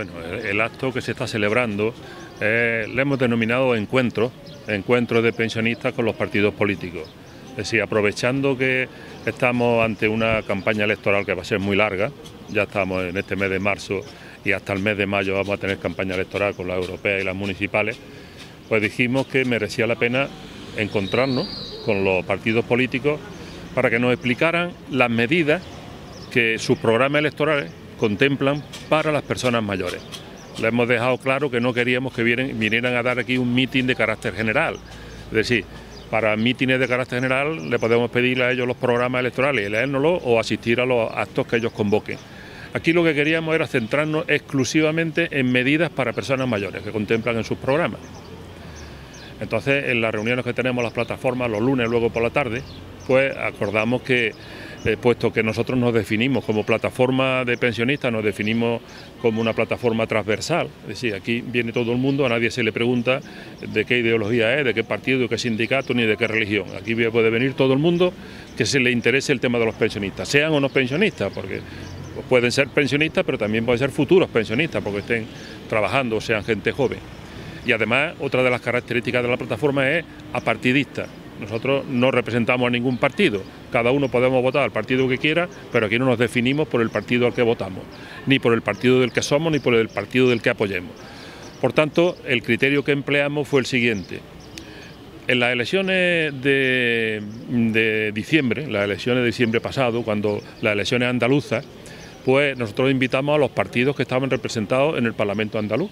Bueno, el acto que se está celebrando le hemos denominado encuentro de pensionistas con los partidos políticos. Es decir, aprovechando que estamos ante una campaña electoral que va a ser muy larga, ya estamos en este mes de marzo y hasta el mes de mayo vamos a tener campaña electoral con las europeas y las municipales, pues dijimos que merecía la pena encontrarnos con los partidos políticos para que nos explicaran las medidas que sus programas electorales contemplan para las personas mayores. Le hemos dejado claro que no queríamos que vinieran a dar aquí un mitin de carácter general. Es decir, para mítines de carácter general le podemos pedir a ellos los programas electorales y leérnoslos o asistir a los actos que ellos convoquen. Aquí lo que queríamos era centrarnos exclusivamente en medidas para personas mayores que contemplan en sus programas. Entonces, en las reuniones que tenemos las plataformas los lunes, luego por la tarde, pues acordamos que, puesto que nosotros nos definimos como plataforma de pensionistas, nos definimos como una plataforma transversal, es decir, aquí viene todo el mundo, a nadie se le pregunta de qué ideología es, de qué partido, de qué sindicato, ni de qué religión. Aquí puede venir todo el mundo que se le interese el tema de los pensionistas, sean o no pensionistas, porque pueden ser pensionistas, pero también pueden ser futuros pensionistas, porque estén trabajando o sean gente joven. Y además, otra de las características de la plataforma es apartidista. Nosotros no representamos a ningún partido, cada uno podemos votar al partido que quiera, pero aquí no nos definimos por el partido al que votamos, ni por el partido del que somos, ni por el partido del que apoyemos. Por tanto, el criterio que empleamos fue el siguiente. En las elecciones de diciembre, las elecciones de diciembre pasado, cuando las elecciones andaluzas, pues nosotros invitamos a los partidos que estaban representados en el Parlamento andaluz.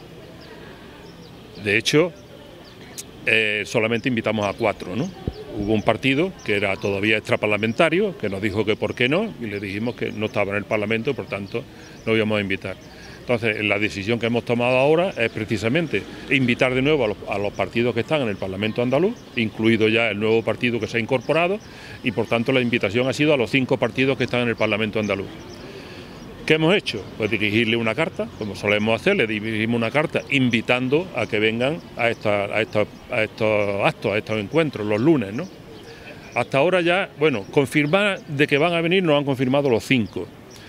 De hecho, solamente invitamos a 4, ¿no? Hubo un partido que era todavía extraparlamentario, que nos dijo que por qué no, y le dijimos que no estaba en el Parlamento, por tanto, no íbamos a invitar. Entonces, la decisión que hemos tomado ahora es precisamente invitar de nuevo a los partidos que están en el Parlamento andaluz, incluido ya el nuevo partido que se ha incorporado, y por tanto la invitación ha sido a los 5 partidos que están en el Parlamento andaluz. ¿Qué hemos hecho? Pues dirigirle una carta, como solemos hacer, le dirigimos una carta invitando a que vengan a estos actos, a estos encuentros, los lunes, ¿no? Hasta ahora ya, bueno, confirmar de que van a venir nos han confirmado los 5,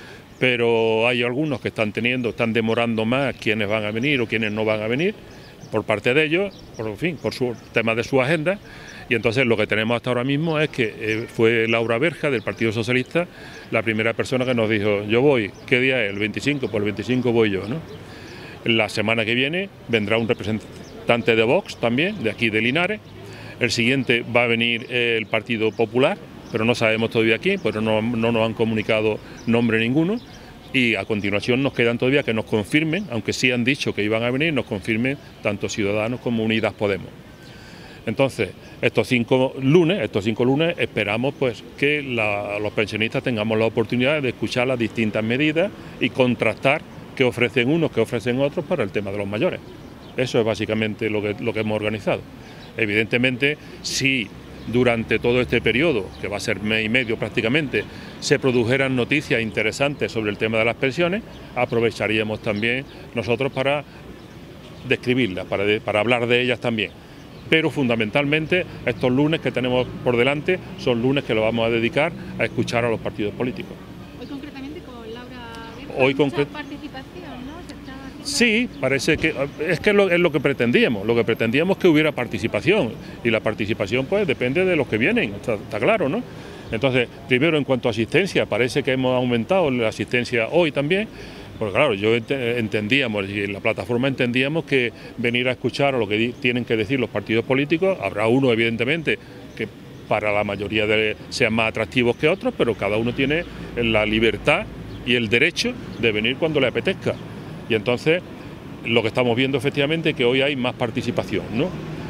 pero hay algunos que están demorando más quiénes van a venir o quiénes no van a venir, por parte de ellos, por su tema de su agenda. Y entonces lo que tenemos hasta ahora mismo es que fue Laura Berja del Partido Socialista la primera persona que nos dijo, yo voy, ¿qué día es? El 25, pues el 25 voy yo, ¿no? La semana que viene vendrá un representante de Vox también, de aquí de Linares. El siguiente va a venir el Partido Popular, pero no sabemos todavía quién, pero no nos han comunicado nombre ninguno. Y a continuación nos quedan todavía que nos confirmen, aunque sí han dicho que iban a venir, nos confirmen tanto Ciudadanos como Unidas Podemos. Entonces, estos 5 lunes esperamos pues que los pensionistas tengamos la oportunidad de escuchar las distintas medidas y contrastar qué ofrecen unos, qué ofrecen otros para el tema de los mayores. Eso es básicamente lo que hemos organizado. Evidentemente, si durante todo este periodo, que va a ser mes y medio prácticamente, se produjeran noticias interesantes sobre el tema de las pensiones, aprovecharíamos también nosotros para describirlas, para hablar de ellas también. Pero fundamentalmente estos lunes que tenemos por delante son lunes que lo vamos a dedicar a escuchar a los partidos políticos. Hoy concretamente con Laura Berja, Hoy mucha participación, ¿no? Sí, parece que es lo que pretendíamos. Lo que pretendíamos es que hubiera participación, y la participación pues depende de los que vienen, está claro, ¿no? Entonces, primero en cuanto a asistencia, parece que hemos aumentado la asistencia hoy también. Porque claro, entendíamos y en la plataforma entendíamos que venir a escuchar lo que tienen que decir los partidos políticos, habrá uno evidentemente que para la mayoría sean más atractivos que otros, pero cada uno tiene la libertad y el derecho de venir cuando le apetezca. Y entonces lo que estamos viendo efectivamente es que hoy hay más participación, ¿no?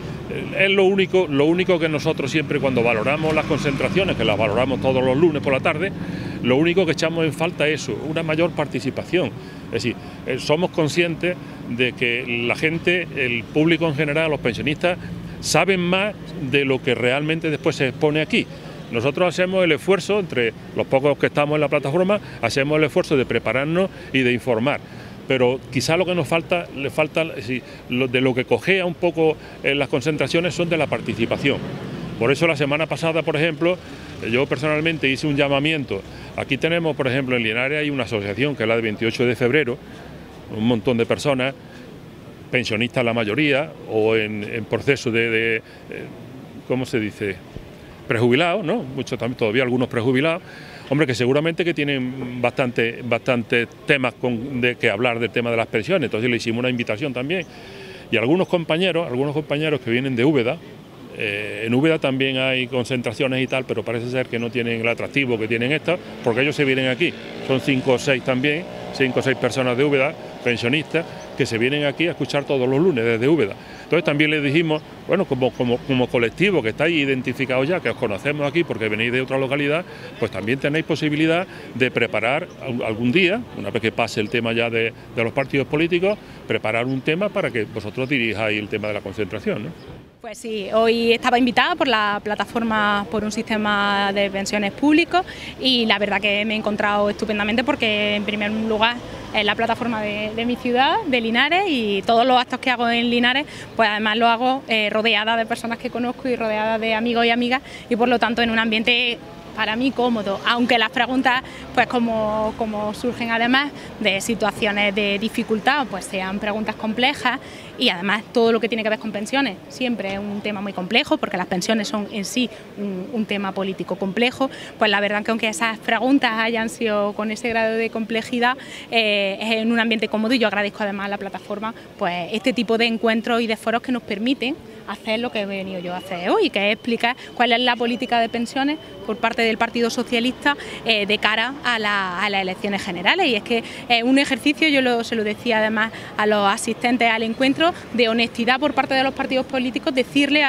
Es lo único que nosotros siempre cuando valoramos las concentraciones, que las valoramos todos los lunes por la tarde, lo único que echamos en falta es eso, una mayor participación. Es decir, somos conscientes de que la gente, el público en general, los pensionistas, saben más de lo que realmente después se expone aquí. Nosotros hacemos el esfuerzo, entre los pocos que estamos en la plataforma, hacemos el esfuerzo de prepararnos y de informar. Pero quizá lo que nos falta, de lo que cojea un poco las concentraciones son de la participación. Por eso la semana pasada, por ejemplo, yo personalmente hice un llamamiento. Aquí tenemos, por ejemplo, en Linares hay una asociación que es la de 28 de febrero, un montón de personas, pensionistas la mayoría, o en proceso ¿cómo se dice?, prejubilados, ¿no? Muchos también, todavía algunos prejubilados, hombre, que seguramente que tienen bastante temas de que hablar del tema de las pensiones. Entonces le hicimos una invitación también. Y algunos compañeros que vienen de Úbeda, en Úbeda también hay concentraciones y tal, pero parece ser que no tienen el atractivo que tienen estas, porque ellos se vienen aquí. Son 5 o 6 también, 5 o 6 personas de Úbeda, pensionistas, que se vienen aquí a escuchar todos los lunes desde Úbeda. Entonces también les dijimos, bueno, como colectivo que estáis identificados ya, que os conocemos aquí porque venís de otra localidad, pues también tenéis posibilidad de preparar algún día, una vez que pase el tema ya de los partidos políticos, preparar un tema para que vosotros dirijáis el tema de la concentración, ¿no? Pues sí, hoy estaba invitada por la plataforma por un sistema de pensiones públicos y la verdad que me he encontrado estupendamente porque en primer lugar es la plataforma de mi ciudad, de Linares, y todos los actos que hago en Linares pues además lo hago rodeada de personas que conozco y rodeada de amigos y amigas, y por lo tanto en un ambiente para mí cómodo, aunque las preguntas, pues como surgen además de situaciones de dificultad, pues sean preguntas complejas, y además todo lo que tiene que ver con pensiones siempre es un tema muy complejo, porque las pensiones son en sí un tema político complejo. Pues la verdad que aunque esas preguntas hayan sido con ese grado de complejidad, es en un ambiente cómodo, y yo agradezco además a la plataforma pues este tipo de encuentros y de foros que nos permiten hacer lo que he venido yo a hacer hoy, que es explicar cuál es la política de pensiones por parte del Partido Socialista de cara a las elecciones generales. Y es que es un ejercicio, se lo decía además a los asistentes al encuentro, de honestidad por parte de los partidos políticos, decirle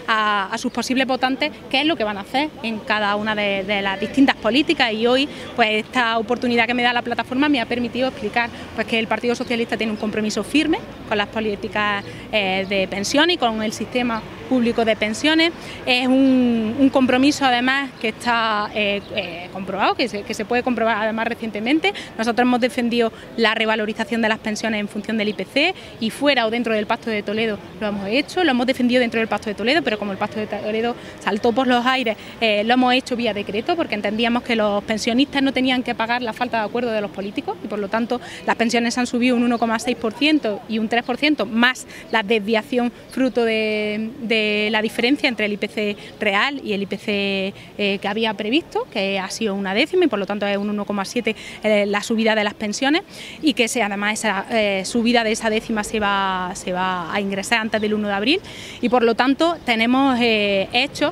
a sus posibles votantes qué es lo que van a hacer en cada una de las distintas políticas. Y hoy pues esta oportunidad que me da la plataforma me ha permitido explicar pues que el Partido Socialista tiene un compromiso firme con las políticas de pensión y con el sistema público de pensiones. Es un compromiso además que está comprobado, que se puede comprobar además recientemente. Nosotros hemos defendido la revalorización de las pensiones en función del IPC, y fuera o dentro del Pacto de Toledo lo hemos hecho, lo hemos defendido dentro del Pacto de Toledo, pero como el Pacto de Toledo saltó por los aires, lo hemos hecho vía decreto, porque entendíamos que los pensionistas no tenían que pagar la falta de acuerdo de los políticos, y por lo tanto las pensiones han subido un 1,6% y un 3% más la desviación fruto de la diferencia entre el IPC real y el IPC que había previsto, que ha sido una décima, y por lo tanto es un 1,7 la subida de las pensiones, y que además esa subida de esa décima se va a ingresar antes del 1 de abril, y por lo tanto tenemos hechos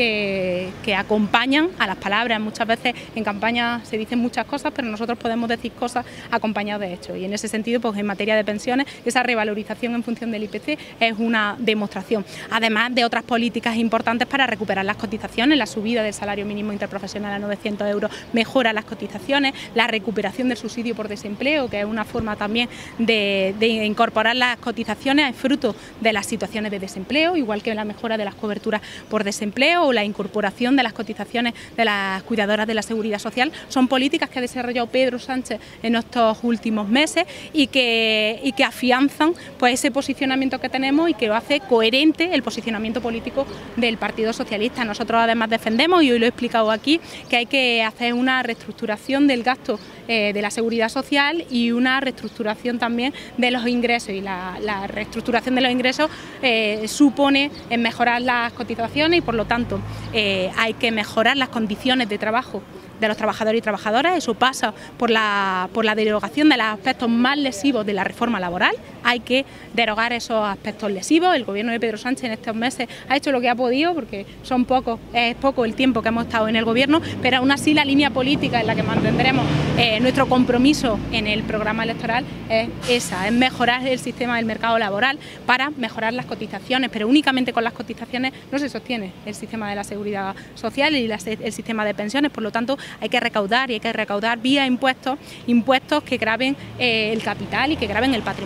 que acompañan a las palabras. Muchas veces en campaña se dicen muchas cosas, pero nosotros podemos decir cosas acompañadas de hechos, y en ese sentido pues en materia de pensiones esa revalorización en función del IPC es una demostración, además de otras políticas importantes para recuperar las cotizaciones. La subida del salario mínimo interprofesional a 900 euros mejora las cotizaciones, la recuperación del subsidio por desempleo, que es una forma también de incorporar las cotizaciones, es fruto de las situaciones de desempleo, igual que la mejora de las coberturas por desempleo o la incorporación de las cotizaciones de las cuidadoras de la Seguridad Social. Son políticas que ha desarrollado Pedro Sánchez en estos últimos meses y que afianzan pues ese posicionamiento que tenemos, y que lo hace coherente el posicionamiento político del Partido Socialista. Nosotros además defendemos, y hoy lo he explicado aquí, que hay que hacer una reestructuración del gasto de la Seguridad Social y una reestructuración también de los ingresos, y la reestructuración de los ingresos supone mejorar las cotizaciones, y por lo tanto hay que mejorar las condiciones de trabajo de los trabajadores y trabajadoras. Eso pasa por la derogación de los aspectos más lesivos de la reforma laboral. Hay que derogar esos aspectos lesivos. El gobierno de Pedro Sánchez en estos meses ha hecho lo que ha podido, porque es poco el tiempo que hemos estado en el gobierno, pero aún así la línea política en la que mantendremos nuestro compromiso en el programa electoral es esa, es mejorar el sistema del mercado laboral para mejorar las cotizaciones, pero únicamente con las cotizaciones no se sostiene el sistema de la Seguridad Social y el sistema de pensiones. Por lo tanto, hay que recaudar, y hay que recaudar vía impuestos que graven el capital y que graven el patrimonio en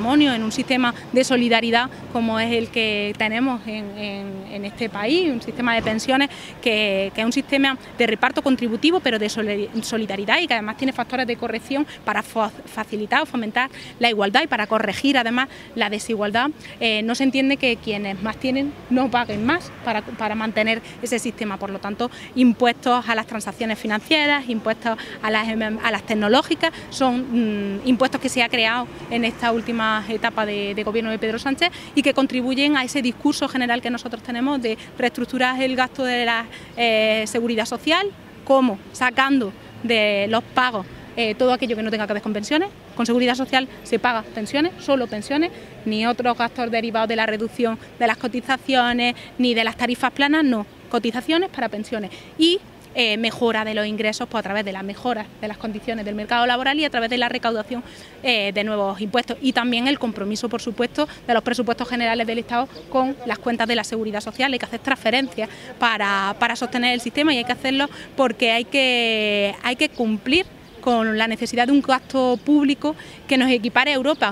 un sistema de solidaridad como es el que tenemos en este país, un sistema de pensiones que es un sistema de reparto contributivo pero de solidaridad y que además tiene factores de corrección para facilitar o fomentar la igualdad y para corregir además la desigualdad. No se entiende que quienes más tienen no paguen más para mantener ese sistema. Por lo tanto, impuestos a las transacciones financieras, impuestos a las tecnológicas, son impuestos que se ha creado en esta última etapa de gobierno de Pedro Sánchez y que contribuyen a ese discurso general que nosotros tenemos de reestructurar el gasto de la seguridad social, como sacando de los pagos todo aquello que no tenga que ver con pensiones. Con seguridad social se paga pensiones, solo pensiones, ni otros gastos derivados de la reducción de las cotizaciones, ni de las tarifas planas, no, cotizaciones para pensiones. Y mejora de los ingresos pues, a través de las mejoras de las condiciones del mercado laboral y a través de la recaudación de nuevos impuestos y también el compromiso, por supuesto, de los presupuestos generales del Estado con las cuentas de la seguridad social. Hay que hacer transferencias para sostener el sistema y hay que hacerlo porque hay que cumplir con la necesidad de un gasto público que nos equipare a Europa.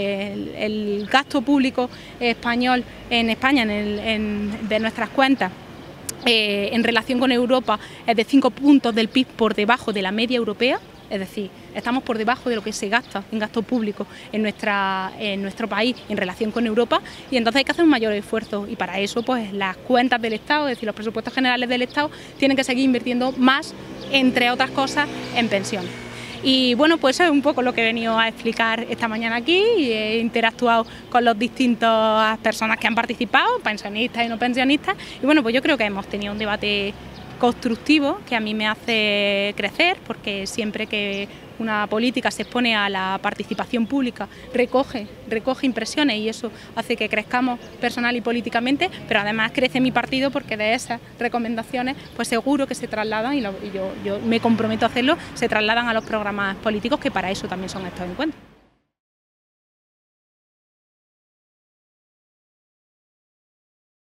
El gasto público español en España de nuestras cuentas en relación con Europa es de 5 puntos del PIB por debajo de la media europea, es decir, estamos por debajo de lo que se gasta en gasto público en nuestro país en relación con Europa y entonces hay que hacer un mayor esfuerzo y para eso pues las cuentas del Estado, es decir, los presupuestos generales del Estado tienen que seguir invirtiendo más, entre otras cosas, en pensiones. Y bueno, pues eso es un poco lo que he venido a explicar esta mañana aquí y he interactuado con las distintas personas que han participado, pensionistas y no pensionistas, y bueno, pues yo creo que hemos tenido un debate constructivo que a mí me hace crecer porque siempre que una política se expone a la participación pública recoge impresiones y eso hace que crezcamos personal y políticamente, pero además crece mi partido porque de esas recomendaciones pues seguro que se trasladan y yo me comprometo a hacerlo, se trasladan a los programas políticos que para eso también son estos encuentros.